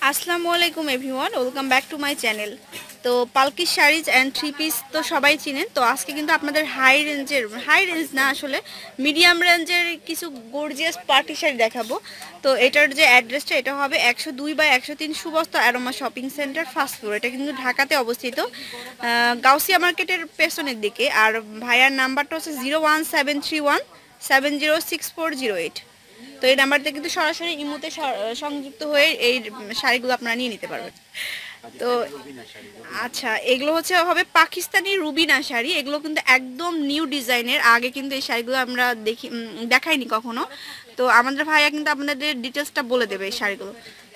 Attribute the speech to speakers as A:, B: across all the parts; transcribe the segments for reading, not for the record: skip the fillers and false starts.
A: আসসালামু আলাইকুম everyone, welcome back to my channel. তো Palki saris and three piece তো সবাই চিনেন। তো আজকে কিন্তু আপনাদের হাই রেঞ্জ না, আসলে মিডিয়াম রেঞ্জের কিছু গর্জিয়াস পার্টি শাড়ি দেখাবো। তো এটার যে অ্যাড্রেসটা, এটা হবে 102/103 Subastu aroma shopping centre first floor. এটা কিন্তু ঢাকাতে অবস্থিত, গাউসিয়া মার্কেটের পেছনের দিকে। আর ভাইয়ার নাম্বারটা হচ্ছে 01731706408। তো এই নাম্বারতে কিন্তু সরাসরি ইমোতে সংযুক্ত হয়ে এই শাড়িগুলো আপনারা নিয়ে নিতে পারবেন। তো আচ্ছা, এগুলো হবে পাকিস্তানি রুবিনা শাড়ি। এগুলো কিন্তু একদম নিউ ডিজাইনের, আগে কিন্তু এই শাড়িগুলো আমরা দেখাইনি কখনো। তো আমাদের ভাইয়া কিন্তু আপনাদের ডিটেলসটা বলে দেবে এই শাড়িগুলো।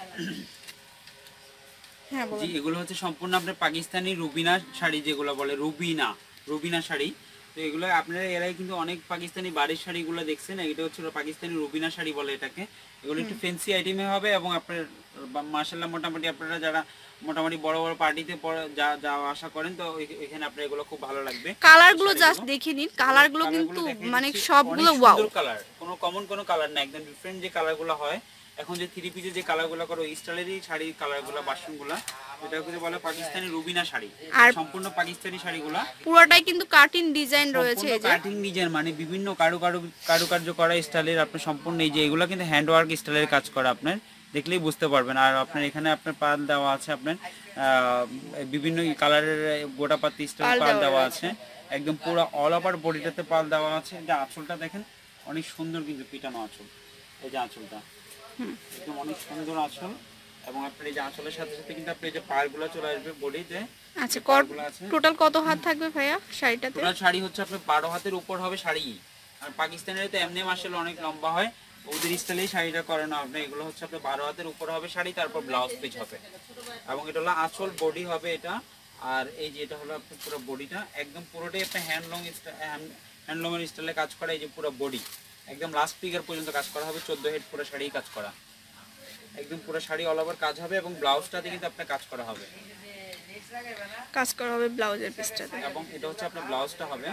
B: হ্যাঁ, জি, এগুলো হচ্ছে সম্পূর্ণ আপনার পাকিস্তানি রুবিনা শাড়ি, যেগুলো বলে রুবিনা শাড়ি। তো এগুলো আপনারা এরাই কিন্তু অনেক পাকিস্তানি বাড়ির শাড়িগুলো দেখছেন, এটা হচ্ছে পাকিস্তানি রুবিনা শাড়ি বলে এটাকে। এগুলো একটু ফ্যান্সি আইটেমে হবে এবং আপনার মাশাআল্লাহ মোটামুটি আপনারা যারা মোটামুটি বড় বড় পার্টিতে যাওয়া আশা করেন, তো এখানে আপনার এগুলো খুব ভালো লাগবে।
A: কালারগুলো জাস্ট দেখে নিন, কালারগুলো কিন্তু মানে সবগুলো ওয়াও
B: কালার, কোনো কমন কোনো কালার না, একদম ডিফারেন্ট যে কালারগুলো হয় এখন যে থ্রি পিসে যে কালারগুলো করে ওই স্টাইলেরই শাড়ির কালারগুলো বাসনগুলো, এটাকে বলে পাকিস্তানি রুবিনা শাড়ি। আর সম্পূর্ণ পাকিস্তানি শাড়িগুলো
A: পুরোটাই কিন্তু কাটিং ডিজাইন রয়েছে। এই যে
B: কাটিং ডিজাইন মানে বিভিন্ন কারুকার্য করা স্টাইলের আপনার সম্পূর্ণ, এই যে এগুলো কিন্তু হ্যান্ড ওয়ার্ক স্টাইলের কাজ করা, আপনার দেখলেই বুঝতে পারবেন। আর আপনার এখানে আপনার পাল দেওয়া আছে, আপনার বিভিন্ন কালারের গোটা পাতি স্টাইল পাল দেওয়া আছে, একদম পুরো অল ওভার বডিটাতে পাল দেওয়া আছে। যে আঁচলটা দেখেন অনেক সুন্দর, কিন্তু পিটানো আঁচল, এই যে আঁচলটা একদম অনেক সুন্দর আঁচল। এবং আপনার এই যে আঁচলের সাথে সাথে কিন্তু আপনার এই যে পাড়গুলো চলে আসবে বডিতে।
A: আচ্ছা, টোটাল কত হাত থাকবে ভাইয়া শাড়িটাতে?
B: টোটাল শাড়ি হচ্ছে আপনার 12 হাতের উপর হবে শাড়ি। আর পাকিস্তানের তো এমনি মাসাল অনেক লম্বা হয়, ওদের স্টাইলেই শাড়িটা করানো হবে। এগুলো হচ্ছে আপনার 12 হাতের উপর হবে শাড়ি, তারপর ব্লাউজ পিস হবে এবং এটা হলো আঁচল, বডি হবে এটা। আর এই যে এটা হলো আপনার পুরো বডিটা একদম পুরোটাই আপনার হ্যান্ডলুমের স্টাইলে কাজ করা। এই যে পুরো বডি একদম লাস্ট ফিগার পর্যন্ত কাজ করা হবে, 14 হেড পুরো শাড়ি কাজ করা, একদম পুরো শাড়ি অল ওভার কাজ হবে এবং ব্লাউজটাতে কিন্তু আপনার কাজ করা হবে
A: ব্লাউজের পিসটাতে।
B: এবং এটা হচ্ছে আপনার ব্লাউজটা হবে,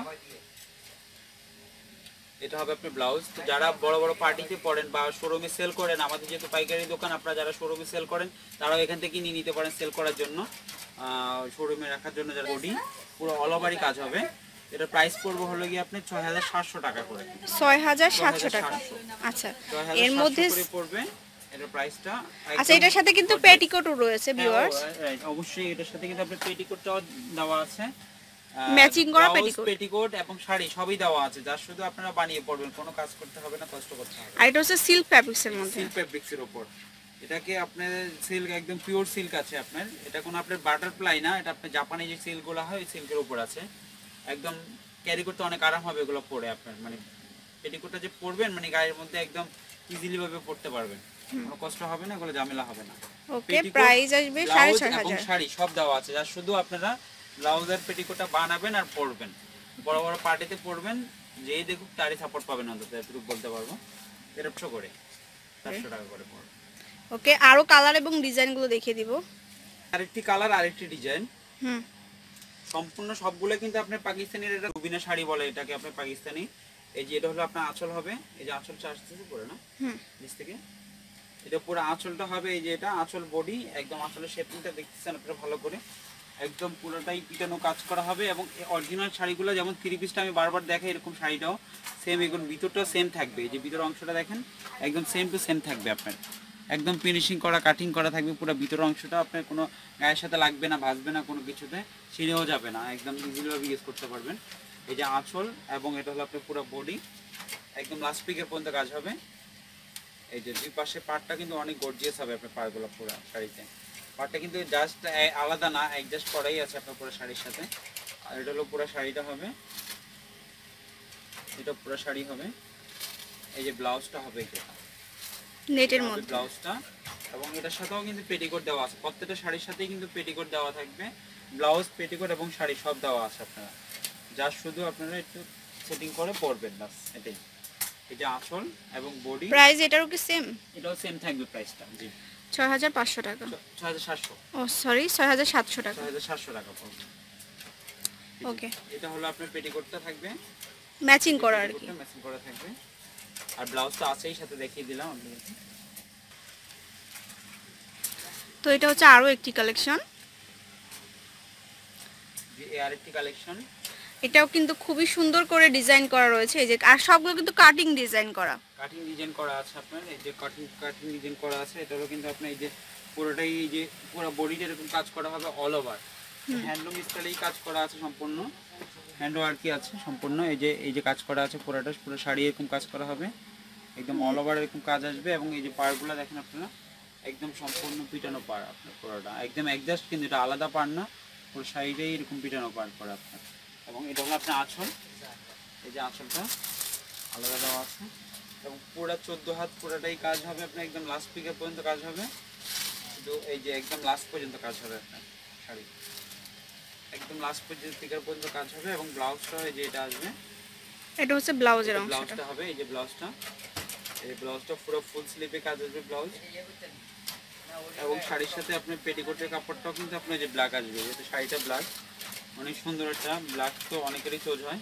B: এটা হবে আপনার ব্লাউজ। তো যারা বড় বড় পার্টিতে পড়েন বা শোরুমে সেল করেন, আমাদের যেহেতু পাইকারি দোকান, আপনারা যারা শোরুমে সেল করেন তারাও এখান থেকে নিয়ে নিতে পারেন সেল করার জন্য, শোরুমে রাখার জন্য। যারা বডি পুরো অল ওভারই কাজ হবে। এটা প্রাইস পড়বে হলো গিয়ে আপনি 6700 টাকা করে।
A: 6700 টাকা। আচ্ছা, এর মধ্যে
B: পড়বে এটার প্রাইসটা।
A: আচ্ছা, এটার সাথে কিন্তু পেটিকোটও রয়েছে ভিউয়ার্স।
B: অবশ্যই এটার সাথে কিন্তু আপনার পেটিকোটটাও দেওয়া আছে,
A: ম্যাচিং করা
B: পেটিকোট এবং শাড়ি সবই দেওয়া আছে, যা শুধু আপনারা বানিয়ে পড়বেন, কোনো কাজ করতে হবে না, কষ্ট করতে হবে।
A: আর এটা হচ্ছে সিল্ক ফ্যাব্রিক্সের মধ্যে,
B: সিল্ক ফ্যাব্রিক্সের উপর। এটাকে আপনার সিল্ক একদম পিওর সিল্ক আছে আপনার, এটা কোনো আপনার বাটারফ্লাই না, এটা আপনার জাপানি যে সিল্কগুলো হয় ওই সিল্কের উপর আছে। একদম ক্যারি করতে অনেক আরাম হবে এগুলো পরে, আপনার মানে পেটিকোটটা যে পরবেন মানে গায়ের মধ্যে একদম ইজিলি ভাবে পরতে পারবেন, কোনো কষ্ট হবে না, এগুলো ঝামেলা হবে না।
A: ওকে, প্রাইস আসবে 6500।
B: শাড়ি সব দেওয়া আছে, যা শুধু আপনারা ব্লাউজের পেটিকোটটা বানাবেন আর পরবেন, বড় বড় পার্টিতে পরবেন, যেই দেখুক তারই সাপোর্ট পাবেন, অন্তত এতটুকু বলতে পারবো। 1300 করে, 400 টাকা করে পড়বে।
A: ওকে, আরো কালার এবং ডিজাইনগুলো দেখিয়ে দিব।
B: আরেকটি কালার আরেকটি ডিজাইন, সম্পূর্ণ সবগুলো কিন্তু আপনার পাকিস্তানি, এটা রুবিনা শাড়ি বলে এটাকে আপনার পাকিস্তানি। এই যে এটা হলো আপনার আঁচল হবে, এই যে আঁচলটা আসতেছে পরে না নিচ থেকে, এটা পুরো আঁচলটা হবে। এই যে এটা আঁচল, বডি একদম আঁচলের শেপিংটা দেখতেছেন আপনারা ভালো করে, একদম পুরোটাই পিটানো কাজ করা হবে। এবং অরিজিনাল শাড়িগুলো যেমন থ্রি পিসটা আমি বারবার দেখাই, এরকম শাড়িটাও সেম, এখন ভিতরটাও সেম থাকবে। এই যে ভিতরের অংশটা দেখেন একদম সেম টু সেম থাকবে আপনার, একদম ফিনিশিং করা, কাটিং করা থাকবে। পুরো ভিতরের অংশটা আপনার কোনো গায়ের সাথে লাগবে না, ভাসবে না, কোনো কিছুতে ছিঁড়েও যাবে না, একদম ইজিলিভাবে ইউজ করতে পারবেন। এই যে আঁচল এবং এটা হলো আপনার পুরো বডি, একদম লাস্ট পিকের পর্যন্ত কাজ হবে। এই যে দুই পাশে পাড়টা কিন্তু অনেক গর্জিয়াস হবে আপনার পাড়গুলো পুরো শাড়িতে। পাড়টা কিন্তু জাস্ট আলাদা না, অ্যাডজাস্ট করাই আছে আপনার পুরো শাড়ির সাথে। আর এটা হলো পুরো শাড়িটা হবে, এটা পুরো শাড়ি হবে। এই যে ব্লাউজটা হবে এটা
A: নেটের মধ্যে
B: ব্লাউজটা, এবং এটার সাথেও কিন্তু পেটিকোট দেওয়া আছে, প্রত্যেকটা শাড়ির সাথেই কিন্তু পেটিকোট দেওয়া থাকবে। ব্লাউজ, পেটিকোট এবং শাড়ি সব দেওয়া আছে আপনারা, যা শুধু আপনারা একটু সেটিং করে পরবেন, বাস এটাই। এই যে আঁচল এবং বডি,
A: প্রাইস এটারও কি সেম?
B: এটাও সেম থাকবে প্রাইসটা, জি
A: 6500 টাকা।
B: 6700,
A: ও সরি 6700 টাকা,
B: 6700 টাকা পড়বে।
A: ওকে,
B: এটা হলো আপনার পেটিকোটটা থাকবে
A: ম্যাচিং করা আর কি,
B: ম্যাচিং করা থাকবে। আর ব্লাউজটা আছেই সাথে দেখিয়ে দিলাম আপনাদেরকে।
A: তো এটা হচ্ছে আরো একটি কালেকশন,
B: আরেকটি কালেকশন।
A: এটাও কিন্তু খুবই সুন্দর করে ডিজাইন করা রয়েছে, এই যে আর সবগুলো কিন্তু কাটিং ডিজাইন করা,
B: কাটিং ডিজাইন করা আছে আপনার, এই যে কাটিং ডিজাইন করা আছে। এটা হলো কিন্তু আপনার এই যে পুরোটাই এই যে পুরো বডিতে এরকম কাজ করা হবে অল ওভার, হ্যান্ডলুম স্টাইলেই কাজ করা আছে, সম্পূর্ণ হ্যান্ড ওয়ার্কই আছে সম্পূর্ণ। এই যে কাজ করা আছে পুরোটা, পুরো শাড়ি এরকম কাজ করা হবে, একদম অল ওভার এরকম কাজ আসবে। এবং এই যে পাড়গুলো দেখেন আপনারা, একদম সম্পূর্ণ পিটানো পাড় আপনার পুরোটা, একদম অ্যাডজাস্ট, কিন্তু এটা আলাদা পাড় না, পুরো শাড়িটাই এরকম পিটানো পাড় করা আপনার। এবং এটা হলো আপনার আঁচল, এই যে আঁচলটা আলাদা দেওয়া আছে। এবং পুরো 14 হাত পুরোটাই কাজ হবে আপনার, একদম লাস্ট পিকের পর্যন্ত কাজ হবে, তো এই যে একদম লাস্ট পর্যন্ত কাজ হবে আপনার শাড়ি, একদম লাস্ট পর্যন্ত পিকের পর্যন্ত কাজ হবে। এবং ব্লাউজটা এই যে এটা আসবে,
A: এটা হচ্ছে ব্লাউজের অংশটা,
B: ব্লাউজটা হবে এই যে ব্লাউজটা, এই ব্লাউজটা পুরো ফুল স্লিভে কাজ আসবে ব্লাউজ। এবং শাড়ির সাথে আপনার পেটিকোটের কাপড়টাও কিন্তু আপনার যে ব্ল্যাক আসবে, যেহেতু শাড়িটা ব্ল্যাক, অনেক সুন্দর একটা ব্ল্যাক, তো অনেকেরই চোজ হয়,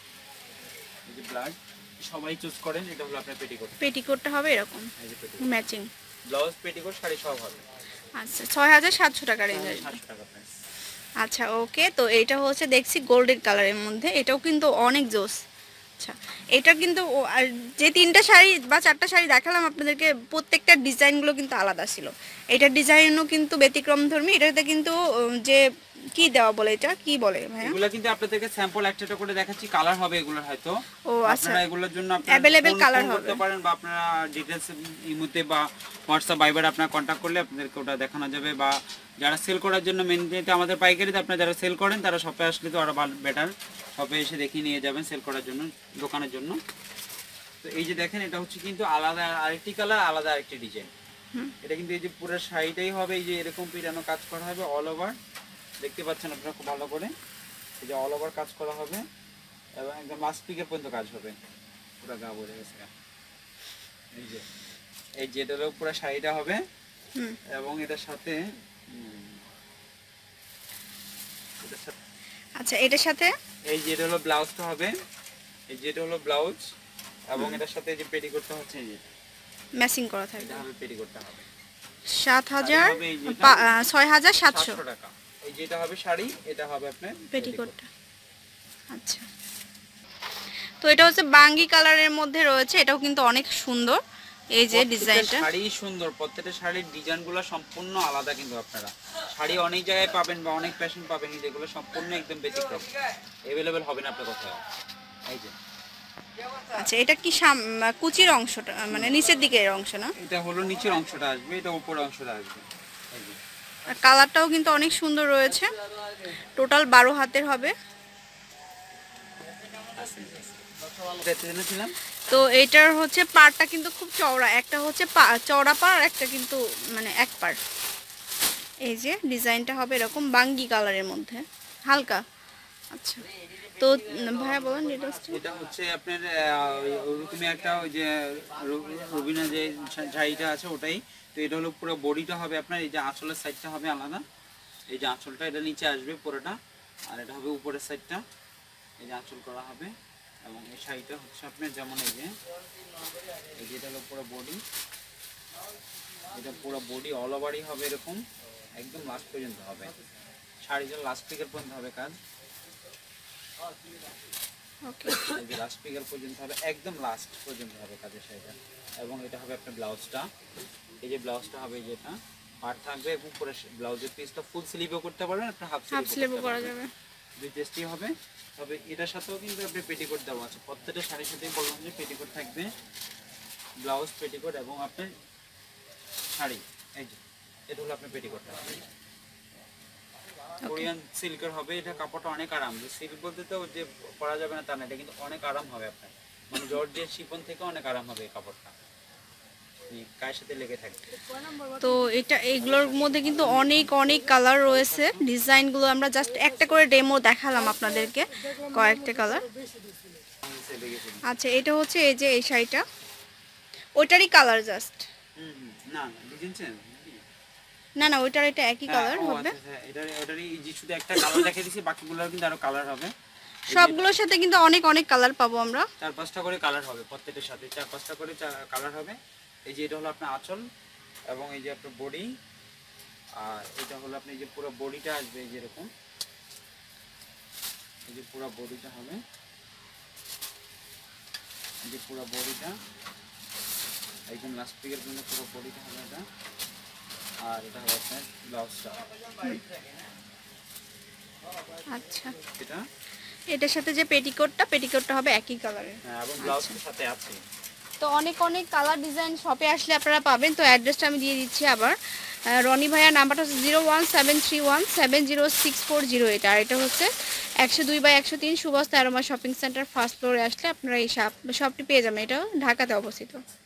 B: এই যে ব্ল্যাক সবাই চুজ করেন। এটা হলো আপনার পেটিকোট,
A: পেটিকোটটা হবে এরকম ম্যাচিং,
B: ব্লাউজ পেটিকোট শাড়ি সব হবে।
A: আচ্ছা 6700 টাকা রেঞ্জ আসবে।
B: 700 টাকা প্রাইস।
A: আচ্ছা ওকে, তো এটা হচ্ছে দেখছি গোল্ডেন কালারের মধ্যে, এটাও কিন্তু অনেক জোস। আচ্ছা এটা কিন্তু আর যে 3টা শাড়ি বা 4টা শাড়ি দেখালাম আপনাদেরকে, প্রত্যেকটা ডিজাইনগুলো কিন্তু আলাদা ছিল, এটার ডিজাইনও কিন্তু ব্যতিক্রমধর্মী। এটাতে কিন্তু যে কি দেওয়া বলে, এটা কি বলে ভাইয়া?
B: এগুলো কিন্তু আপনাদেরকে স্যাম্পল একটা করে দেখাচ্ছি, কালার হবে এগুলোর হয়তো।
A: ও আচ্ছা,
B: আপনারা এগুলোর জন্য আপনারা
A: अवेलेबल কালার হবে
B: করতে পারেন, বা আপনারা ডিটেইলস ইমোতে বা হোয়াটসঅ্যাপ ভাইবার আপনারা কন্টাক্ট করলে আপনাদেরকে ওটা দেখানো যাবে। বা যারা সেল করার জন্য মেনলি আমাদের পাইকারিতে আপনারা যারা সেল করেন তারা শপে আসলে তো আরো ভালো বেটার, শপে এসে দেখিয়ে নিয়ে যাবেন সেল করার জন্য, দোকানের জন্য। তো এই যে দেখেন, এটা হচ্ছে কিন্তু আলাদা আরেকটি কালার, আলাদা আরেকটি ডিজাইন। এটা কিন্তু এই যে পুরো শাড়িটাই হবে এই যে এরকম পিটানো কাজ করা হবে অল ওভার, দেখতে পাচ্ছেন আপনারা খুব ভালো করে, এই যে অল ওভার কাজ করা হবে এবং একদম লাস্ট পিকের পর্যন্ত কাজ হবে, পুরো গা ভরে গেছে। এই যে এটারও পুরো শাড়িটা হবে। এবং এটার সাথে
A: আচ্ছা এটার সাথে
B: এই যে এটা হলো ব্লাউজটা হবে, এই যে এটা হলো ব্লাউজ, এবং এটার সাথে এই যে পেটিকোটটা হচ্ছে, এই যে
A: ম্যাচিং করা থাকবে,
B: এটা হবে পেটিকোটটা হবে
A: 6700
B: টাকা। এই যে এটা হবে শাড়ি, এটা হবে আপনার
A: পেটিকোটটা। আচ্ছা তো এটা হচ্ছে বাঙ্গি কালারের মধ্যে রয়েছে, এটাও কিন্তু অনেক সুন্দর, এই যে ডিজাইনটা
B: শাড়ি সুন্দর, প্রত্যেকটা শাড়ির ডিজাইনগুলো সম্পূর্ণ আলাদা, কিন্তু আপনারা শাড়ি অনেক জায়গায় পাবেন বা অনেক ফ্যাশন পাবেন, কিন্তু এগুলো সম্পূর্ণ একদম ব্যতিক্রম, अवेलेबल হবে না আপনার কোথাও। এই যে
A: আচ্ছা এটা কি কুচির অংশটা মানে নিচের দিকের অংশ না?
B: এটা হলো নিচের অংশটা আসবে, এটা উপরের অংশটা আসবে। এই যে
A: আর কালারটাও কিন্তু অনেক সুন্দর রয়েছে, টোটাল 12 হাতের হবে। তো এটার হচ্ছে পাড়টা কিন্তু খুব চওড়া, একটা হচ্ছে চওড়া পাড়, একটা কিন্তু মানে এক পাড়। এই যে ডিজাইনটা হবে এরকম বাঙ্গি কালারের মধ্যে হালকা। আচ্ছা তো ভাইয়া বলেন
B: এটা হচ্ছে আপনার ওরকমই একটা ওই যে রবিনা যে শাড়িটা আছে ওটাই। তো এটা হলো পুরো বডিটা হবে আপনার, এই যে আঁচলের সাইডটা হবে আলাদা, এই যে আঁচলটা এটা নিচে আসবে পুরোটা, আর এটা হবে উপরের সাইডটা, এই যে আঁচল করা হবে। এবং এই শাড়িটা হচ্ছে আপনার যেমন এই যে এটা হলো পুরো বডি, এটা পুরো বডি অল ওভারই হবে এরকম, একদম লাস্ট পর্যন্ত হবে, শাড়িটা লাস্ট পিকের পর্যন্ত হবে কাজ, এই যে লাস্ট পিকের পর্যন্ত হবে, একদম লাস্ট পর্যন্ত হবে কাজের শাড়িটা। এবং এটা হবে আপনার ব্লাউজটা, এই যে ব্লাউজটা হবে যেটা পার থাকবে, এবং পুরো ব্লাউজের পিসটা ফুল স্লিভও করতে পারবেন, আপনার হাফ স্লিভও করা যাবে, দুই টেস্টই হবে। তবে এটার সাথেও কিন্তু আপনি পেটিকোট দেওয়া আছে, প্রত্যেকটা শাড়ির সাথেই বললাম যে পেটিকোট থাকবে, ব্লাউজ পেটিকোট এবং আপনার শাড়ি, এই যে এটা হলো আপনার পেটিকোটটা হবে কোরিয়ান সিল্কের হবে, এটা কাপড়টা অনেক আরাম, সিল্ক বলতে তো যে পরা যাবে না তা না, এটা কিন্তু অনেক আরাম হবে আপনার, মানে জর্জেট শিফন থেকে অনেক আরাম হবে এই কাপড়টা, গায়ের সাথে লেগে থাকবে।
A: তো এটা এগুলোর মধ্যে কিন্তু অনেক অনেক কালার রয়েছে, ডিজাইনগুলো আমরা জাস্ট একটা করে ডেমো দেখালাম আপনাদেরকে, কয়েকটা কালার। আচ্ছা এটা হচ্ছে এই যে এই শাড়িটা, ওইটারই কালার জাস্ট,
B: না ডিজাইন চেঞ্জ
A: না না ওইটার এটা একই কালার হবে,
B: এটারই যে শুধু একটা কালার দেখিয়ে দিয়েছি, বাকিগুলোর কিন্তু আরো কালার হবে,
A: সবগুলোর সাথে কিন্তু অনেক অনেক কালার পাবো আমরা,
B: 4-5টা করে কালার হবে, প্রত্যেকটার সাথে 4-5টা করে কালার হবে। এই যে এটা হলো আপনার আঁচল, এবং এই যে আপনার বডি, আর এটা হলো আপনি যে পুরো বডিটা আসবে এই যেরকম, এই যে পুরো বডিটা হবে, এই যে পুরো বডিটা একদম লাস্ট পিকের জন্য পুরো বডিটা হবে এটা। আর এটা হবে আপনার ব্লাউজটা।
A: আচ্ছা,
B: এটা
A: এটার সাথে যে পেটিকোটটা হবে একই কালারের।
B: হ্যাঁ, এবং ব্লাউজের সাথে আছে।
A: তো অনেক অনেক কালার ডিজাইন শপে আসলে আপনারা পাবেন। তো অ্যাড্রেসটা আমি দিয়ে দিচ্ছি আবার। রনি ভাইয়ার নাম্বারটা হচ্ছে 01731706408। আর এটা হচ্ছে 102/103 Subastu aroma shopping centre first ফ্লোরে আসলে আপনারা এই শপটি পেয়ে যাবেন। এটা ঢাকাতে অবস্থিত।